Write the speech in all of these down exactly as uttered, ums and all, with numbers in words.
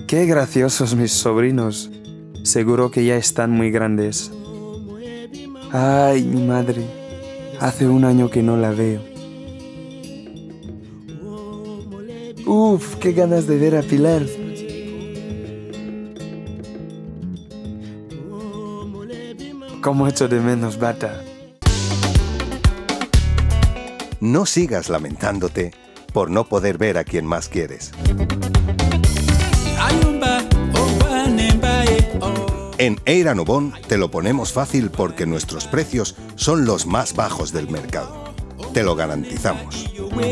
Qué graciosos mis sobrinos. Seguro que ya están muy grandes. Ay, mi madre. Hace un año que no la veo. Uf, qué ganas de ver a Pilar. Cómo echo de menos Bata. No sigas lamentándote por no poder ver a quien más quieres. En Eira Nubón te lo ponemos fácil porque nuestros precios son los más bajos del mercado. Te lo garantizamos.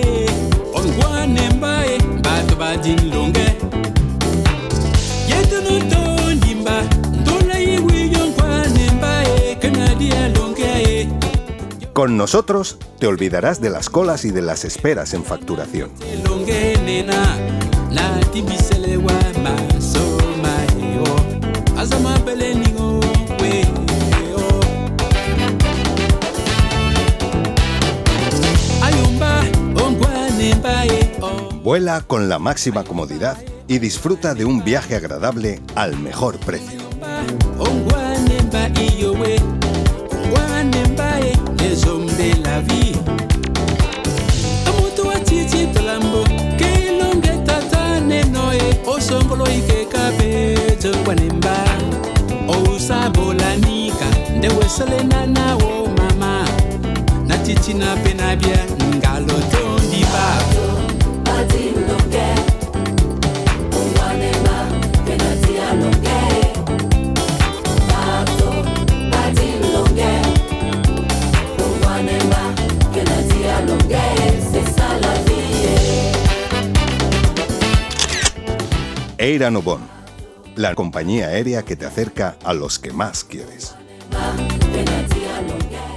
Con nosotros te olvidarás de las colas y de las esperas en facturación. Vuela con la máxima comodidad y disfruta de un viaje agradable al mejor precio. Eira Nubón, la compañía aérea que te acerca a los que más quieres.